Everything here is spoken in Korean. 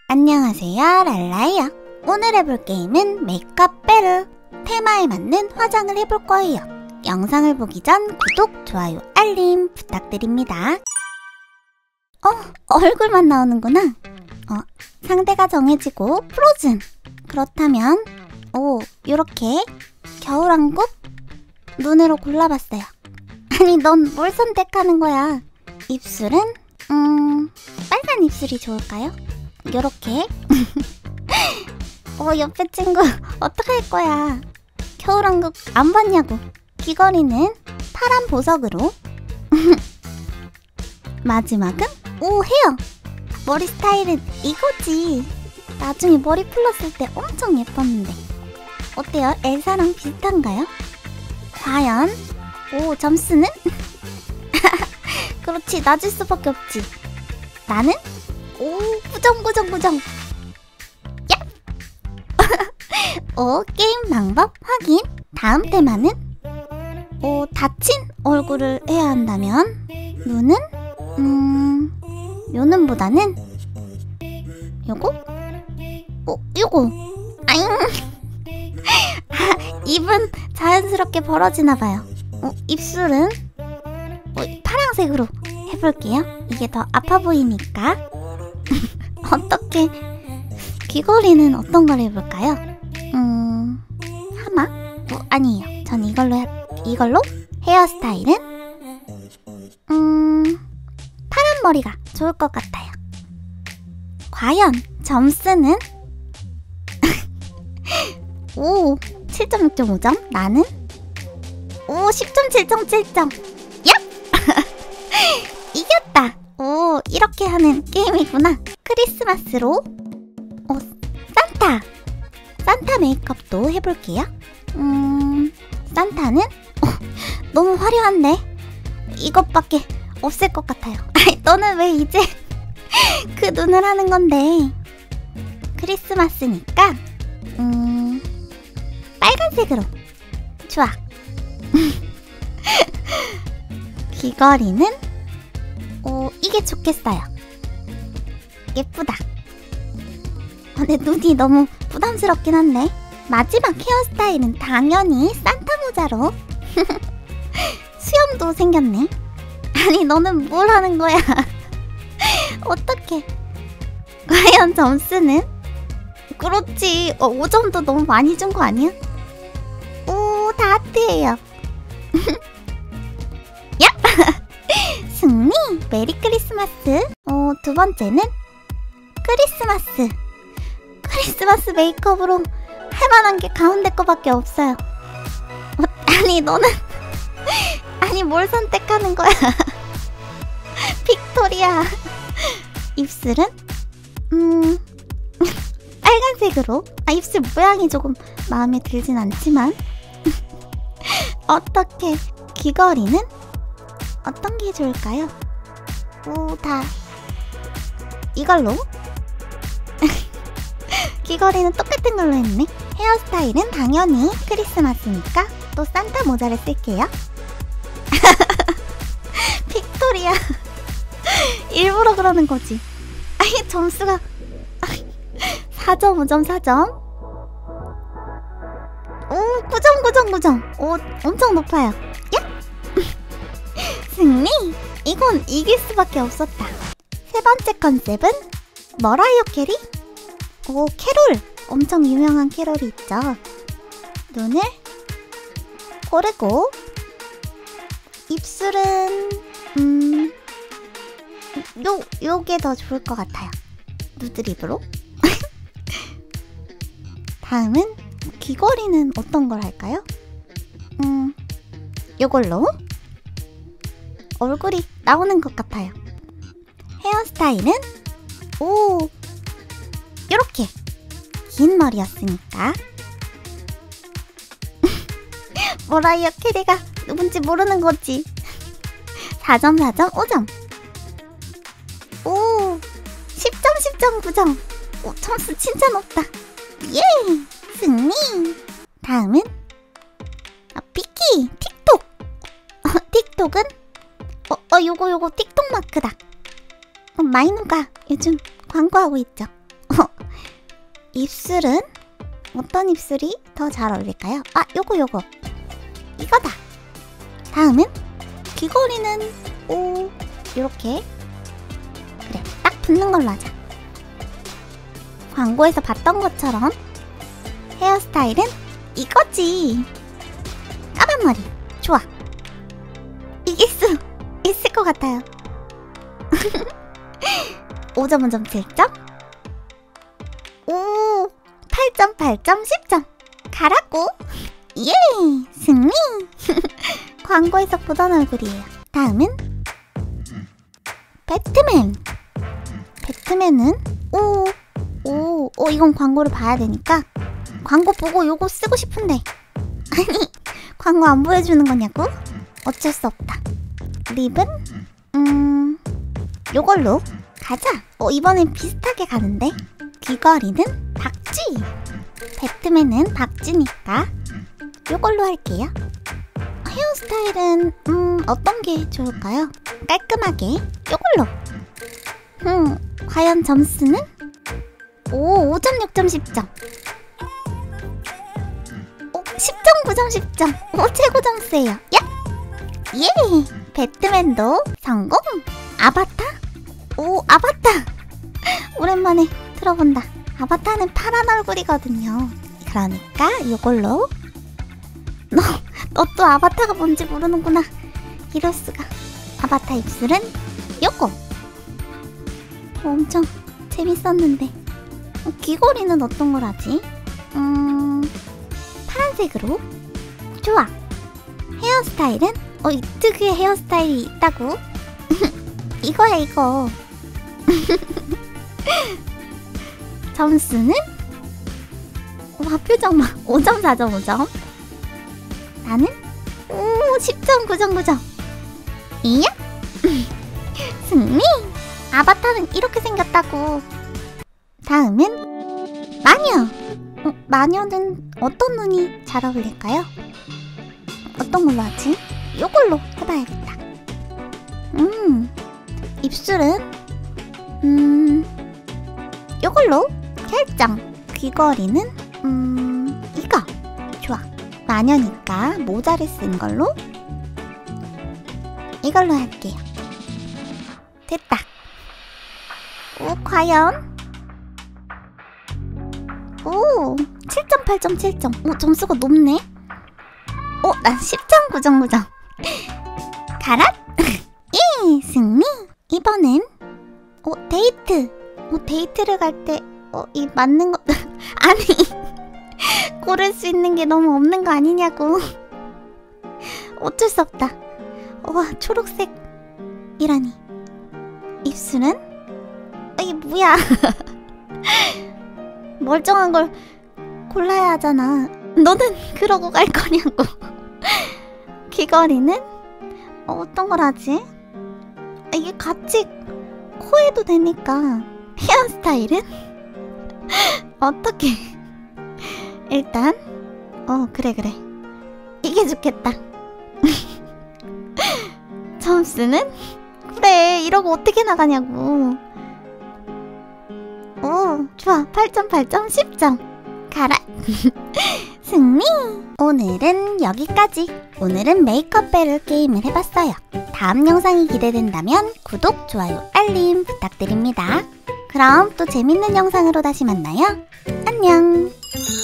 안녕하세요, 랄라예요. 오늘 해볼 게임은 메이크업 배틀. 테마에 맞는 화장을 해볼 거예요. 영상을 보기 전 구독, 좋아요, 알림 부탁드립니다. 얼굴만 나오는구나. 상대가 정해지고 프로즌. 그렇다면 요렇게 겨울왕국 눈으로 골라봤어요. 아니, 넌 뭘 선택하는 거야? 입술은 빨간 입술이 좋을까요? 요렇게. 옆에 친구 어떡할 거야? 겨울왕국 안 봤냐고. 귀걸이는 파란 보석으로. 마지막은 헤어. 머리 스타일은 이거지. 나중에 머리 풀렀을 때 엄청 예뻤는데. 어때요? 엘사랑 비슷한가요? 과연 점수는? 그렇지, 낮을 수밖에 없지. 나는 9점. 야! 게임 방법 확인. 다음 테마는 다친 얼굴을 해야 한다면 눈은 요 눈보다는 요거? 아잉. 입은 자연스럽게 벌어지나봐요. 입술은 파란색으로 해볼게요. 이게 더 아파 보이니까. 어떻게 귀걸이는 어떤 걸 해볼까요? 하마? 아니에요. 전 이걸로 헤어스타일은 파란 머리가 좋을 것 같아요. 과연 점수는 7.6.5점. 나는 10.7.7점. 얍! 이겼다. 이렇게 하는 게임이구나. 크리스마스로 산타 메이크업도 해볼게요. 산타는 너무 화려한데 이것밖에 없을 것 같아요. 너는 왜 이제 그 눈을 하는 건데? 크리스마스니까 빨간색으로. 좋아. 귀걸이는 이게 좋겠어요. 예쁘다. 내 눈이 너무 부담스럽긴 한데. 마지막 헤어스타일은 당연히 산타 모자로. 수염도 생겼네. 아니, 너는 뭘 하는 거야? 어떡해. 과연 점수는? 그렇지. 5점도 너무 많이 준 거 아니야? 다 하트예요. 야! 승리! 메리 크리스마스. 두 번째는 크리스마스 메이크업으로 할만한 게 가운데 거밖에 없어요. 아니, 너는 아니, 뭘 선택하는 거야? 빅토리아. 입술은 빨간색으로. 입술 모양이 조금 마음에 들진 않지만. 어떻게 귀걸이는 어떤 게 좋을까요? 다 이걸로. 귀걸이는 똑같은 걸로 했네. 헤어스타일은 당연히 크리스마스니까 또 산타 모자를 쓸게요. 빅토리아. 일부러 그러는 거지. 점수가 4.5점 4점. 9점. 엄청 높아요. 야! 승리! 이건 이길 수밖에 없었다. 세 번째 컨셉은 머라이어 캐리? 캐롤! 엄청 유명한 캐롤이 있죠. 눈을 고르고, 입술은 요게 더 좋을 것 같아요. 누드립으로. 다음은 귀걸이는 어떤 걸 할까요? 요걸로 얼굴이 나오는 것 같아요. 헤어스타일은 요렇게 긴 머리였으니까. 머라이어 캐리가 누군지 모르는 거지. 4점 4점 5점. 10점 9점. 점수 진짜 높다. 예! 승리! 다음은 피키! 틱톡! 틱톡은 요거 틱톡 마크다. 마이노가 요즘 광고하고 있죠. 입술은 어떤 입술이 더 잘 어울릴까요? 아, 요거 이거다. 다음은 귀걸이는 요렇게. 그래, 딱 붙는 걸로 하자. 광고에서 봤던 것처럼 헤어스타일은 이거지. 까만 머리. 좋아. 이길 수 있을 것 같아요. 5점, 5점, 7점. 오, 8점, 8점, 10점. 가라고. 예, 승리. 광고에서 보던 얼굴이에요. 다음은 배트맨. 배트맨은 이건 광고를 봐야 되니까 광고 보고 요거 쓰고 싶은데 아니 광고 안 보여주는 거냐고? 어쩔 수 없다. 립은 요걸로 가자. 이번엔 비슷하게 가는데 귀걸이는 박쥐. 배트맨은 박쥐니까 요걸로 할게요. 헤어스타일은 어떤 게 좋을까요? 깔끔하게 요걸로. 과연 점수는? 5점, 6점, 10점. 10점, 9점, 10점. 최고 점수예요. 야! 예! 배트맨도 성공! 아바타? 아바타! 오랜만에 들어본다. 아바타는 파란 얼굴이거든요. 그러니까 요걸로. 너 또 아바타가 뭔지 모르는구나. 이럴수가. 아바타 입술은 요거. 엄청 재밌었는데. 귀걸이는 어떤 걸 하지? 파란색으로. 좋아. 헤어스타일은? 이 특유의 헤어스타일이 있다고? 이거야 이거. 점수는? 와, 표정 봐. 5점, 4점, 5점. 나는? 10점, 9점, 9점. 이야? 승리! 아바타는 이렇게 생겼다고. 다음은 마녀. 마녀는 어떤 눈이 잘 어울릴까요? 어떤 걸로 하지? 요걸로 해봐야겠다. 입술은 요걸로 결정. 귀걸이는 이거. 좋아. 마녀니까 모자를 쓴 걸로 이걸로 할게요. 됐다. 과연? 7점, 8점, 7점. 점수가 높네. 난 10점, 9점, 9점. 가라! 예, 승리! 이번엔 데이트. 데이트를 갈 때 이 맞는 거 아니 고를 수 있는 게 너무 없는 거 아니냐고. 어쩔 수 없다. 와, 초록색이라니. 입술은? 이게 뭐야. 멀쩡한 걸 골라야 하잖아. 너는 그러고 갈 거냐고. 귀걸이는? 어떤 걸 하지? 이게 같이 코에도 되니까. 헤어스타일은? 어떻게? 일단 그래 이게 좋겠다. 점수는? 그래, 이러고 어떻게 나가냐고. 좋아. 8점, 8점, 10점. 가라. 승리! 오늘은 여기까지. 오늘은 메이크업 배럴 게임을 해봤어요. 다음 영상이 기대된다면 구독, 좋아요, 알림 부탁드립니다. 그럼 또 재밌는 영상으로 다시 만나요. 안녕!